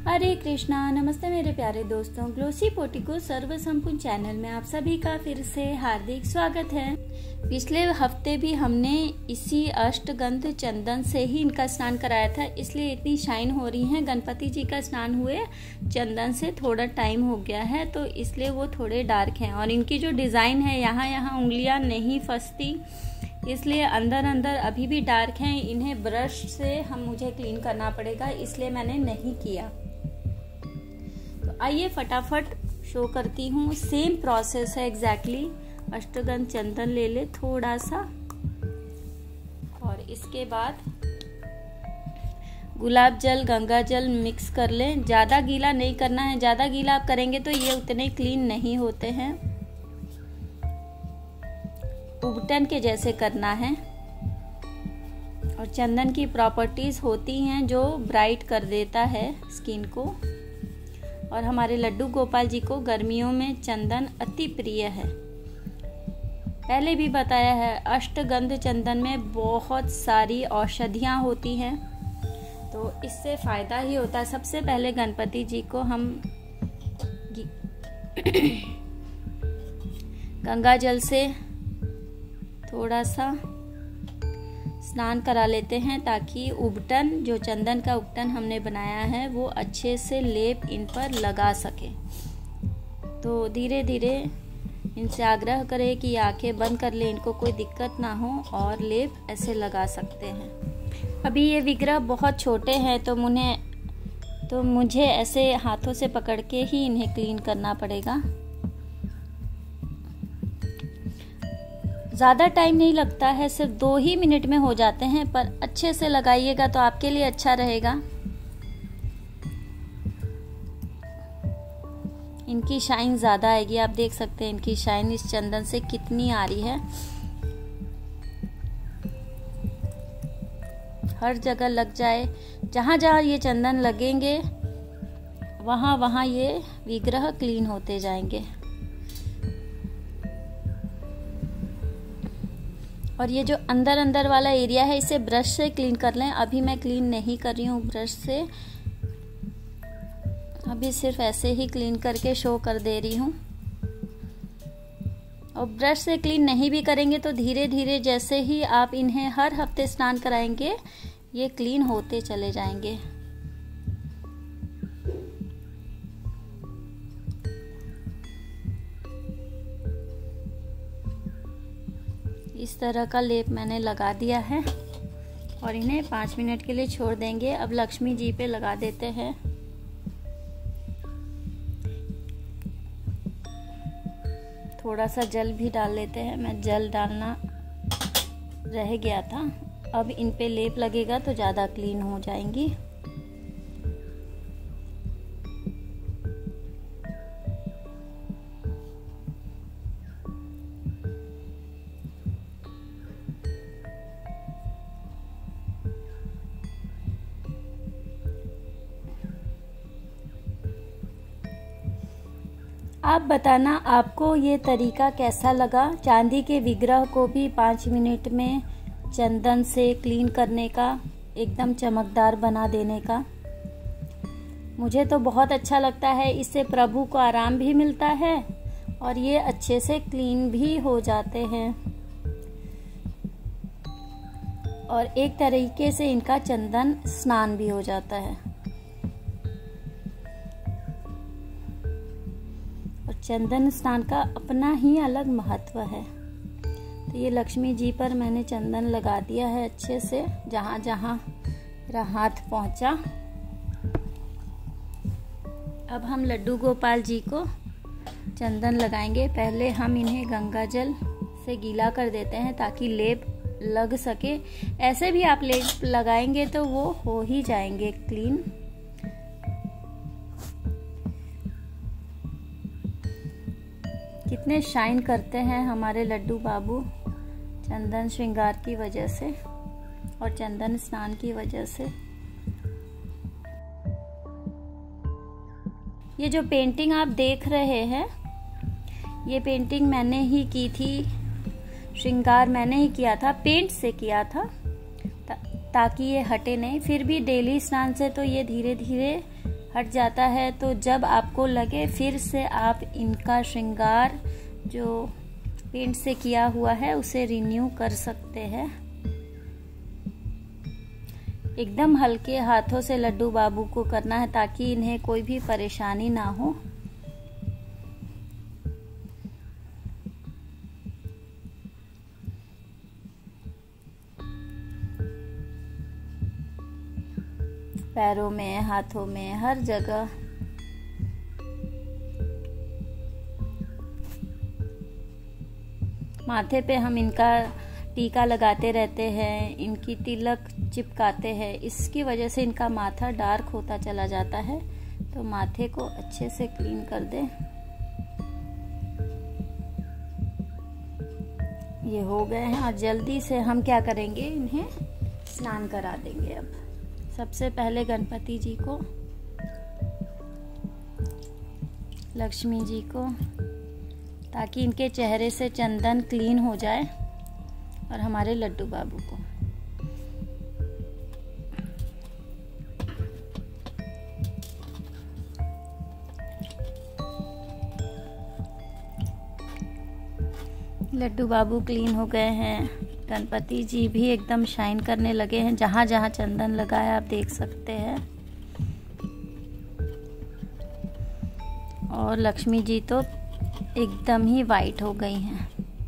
हरे कृष्णा। नमस्ते मेरे प्यारे दोस्तों, ग्लोसी पोटिको सर्व संपूर्ण चैनल में आप सभी का फिर से हार्दिक स्वागत है। पिछले हफ्ते भी हमने इसी अष्टगंध चंदन से ही इनका स्नान कराया था, इसलिए इतनी शाइन हो रही है। गणपति जी का स्नान हुए चंदन से थोड़ा टाइम हो गया है, तो इसलिए वो थोड़े डार्क हैं। और इनकी जो डिज़ाइन है, यहाँ उंगलियां नहीं फंसती, इसलिए अंदर अंदर अभी भी डार्क हैं। इन्हें ब्रश से मुझे क्लीन करना पड़ेगा, इसलिए मैंने नहीं किया। तो आइए फटाफट शो करती हूँ। सेम प्रोसेस है एग्जैक्टली। अष्टगंध चंदन ले ले थोड़ा सा, और इसके बाद गुलाब जल गंगा जल मिक्स कर लें। ज़्यादा गीला नहीं करना है, ज़्यादा गीला आप करेंगे तो ये उतने क्लीन नहीं होते हैं। उबटन के जैसे करना है। और चंदन की प्रॉपर्टीज होती हैं जो ब्राइट कर देता है स्किन को। और हमारे लड्डू गोपाल जी को गर्मियों में चंदन अति प्रिय है। पहले भी बताया है, अष्टगंध चंदन में बहुत सारी औषधियाँ होती हैं, तो इससे फ़ायदा ही होता है। सबसे पहले गणपति जी को हम गंगा जल से थोड़ा सा स्नान करा लेते हैं, ताकि उबटन, जो चंदन का उबटन हमने बनाया है, वो अच्छे से लेप इन पर लगा सके। तो धीरे धीरे इनसे आग्रह करें कि आंखें बंद कर ले, इनको कोई दिक्कत ना हो, और लेप ऐसे लगा सकते हैं। अभी ये विग्रह बहुत छोटे हैं, तो मुझे ऐसे हाथों से पकड़ के ही इन्हें क्लीन करना पड़ेगा। ज़्यादा टाइम नहीं लगता है, सिर्फ 2 ही मिनट में हो जाते हैं, पर अच्छे से लगाइएगा तो आपके लिए अच्छा रहेगा। इनकी शाइन ज़्यादा आएगी। आप देख सकते हैं इनकी शाइन इस चंदन से कितनी आ रही है। हर जगह लग जाए, जहाँ जहाँ ये चंदन लगेंगे वहाँ ये विग्रह क्लीन होते जाएंगे। और ये जो अंदर अंदर वाला एरिया है, इसे ब्रश से क्लीन कर लें। अभी मैं क्लीन नहीं कर रही हूँ ब्रश से, अभी सिर्फ ऐसे ही क्लीन करके शो कर दे रही हूँ। और ब्रश से क्लीन नहीं भी करेंगे तो धीरे धीरे जैसे ही आप इन्हें हर हफ्ते स्नान कराएंगे, ये क्लीन होते चले जाएंगे। इस तरह का लेप मैंने लगा दिया है, और इन्हें 5 मिनट के लिए छोड़ देंगे। अब लक्ष्मी जी पे लगा देते हैं। थोड़ा सा जल भी डाल लेते हैं, मैं जल डालना रह गया था। अब इन पे लेप लगेगा तो ज़्यादा क्लीन हो जाएंगी। आप बताना आपको ये तरीका कैसा लगा। चांदी के विग्रह को भी 5 मिनट में चंदन से क्लीन करने का, एकदम चमकदार बना देने का। मुझे तो बहुत अच्छा लगता है। इससे प्रभु को आराम भी मिलता है और ये अच्छे से क्लीन भी हो जाते हैं। और एक तरीके से इनका चंदन स्नान भी हो जाता है। चंदन स्नान का अपना ही अलग महत्व है। तो ये लक्ष्मी जी पर मैंने चंदन लगा दिया है अच्छे से, जहाँ जहाँ मेरा हाथ पहुँचा। अब हम लड्डू गोपाल जी को चंदन लगाएंगे। पहले हम इन्हें गंगा जल से गीला कर देते हैं, ताकि लेप लग सके। ऐसे भी आप लेप लगाएंगे तो वो हो ही जाएंगे क्लीन। कितने शाइन करते हैं हमारे लड्डू बाबू चंदन श्रृंगार की वजह से और चंदन स्नान की वजह से। ये जो पेंटिंग आप देख रहे हैं, ये पेंटिंग मैंने ही की थी। श्रृंगार मैंने ही किया था, पेंट से किया था, ताकि ये हटे नहीं। फिर भी डेली स्नान से तो ये धीरे धीरे हट जाता है। तो जब आपको लगे फिर से आप इनका श्रृंगार जो पेंट से किया हुआ है उसे रिन्यू कर सकते हैं। एकदम हल्के हाथों से लड्डू बाबू को करना है ताकि इन्हें कोई भी परेशानी ना हो। पैरों में, हाथों में, हर जगह। माथे पे हम इनका टीका लगाते रहते हैं, इनकी तिलक चिपकाते हैं। इसकी वजह से इनका माथा डार्क होता चला जाता है। तो माथे को अच्छे से क्लीन कर दें। ये हो गए हैं और जल्दी से हम क्या करेंगे, इन्हें स्नान करा देंगे। अब सबसे पहले गणपति जी को, लक्ष्मी जी को, ताकि इनके चेहरे से चंदन क्लीन हो जाए, और हमारे लड्डू बाबू को। लड्डू बाबू क्लीन हो गए हैं। गणपति जी भी एकदम शाइन करने लगे हैं। जहाँ जहाँ चंदन लगा है आप देख सकते हैं। और लक्ष्मी जी तो एकदम ही वाइट हो गई हैं।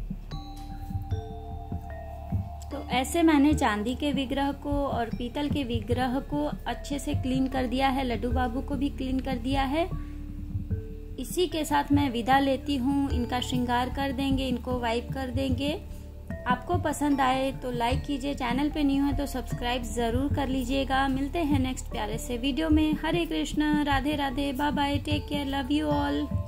तो ऐसे मैंने चांदी के विग्रह को और पीतल के विग्रह को अच्छे से क्लीन कर दिया है। लड्डू बाबू को भी क्लीन कर दिया है। इसी के साथ मैं विदा लेती हूँ। इनका श्रृंगार कर देंगे, इनको वाइप कर देंगे। आपको पसंद आए तो लाइक कीजिए, चैनल पे न्यू है तो सब्सक्राइब ज़रूर कर लीजिएगा। मिलते हैं नेक्स्ट प्यारे से वीडियो में। हरे Krishna, Radhe Radhe, bye bye, take care, love you all.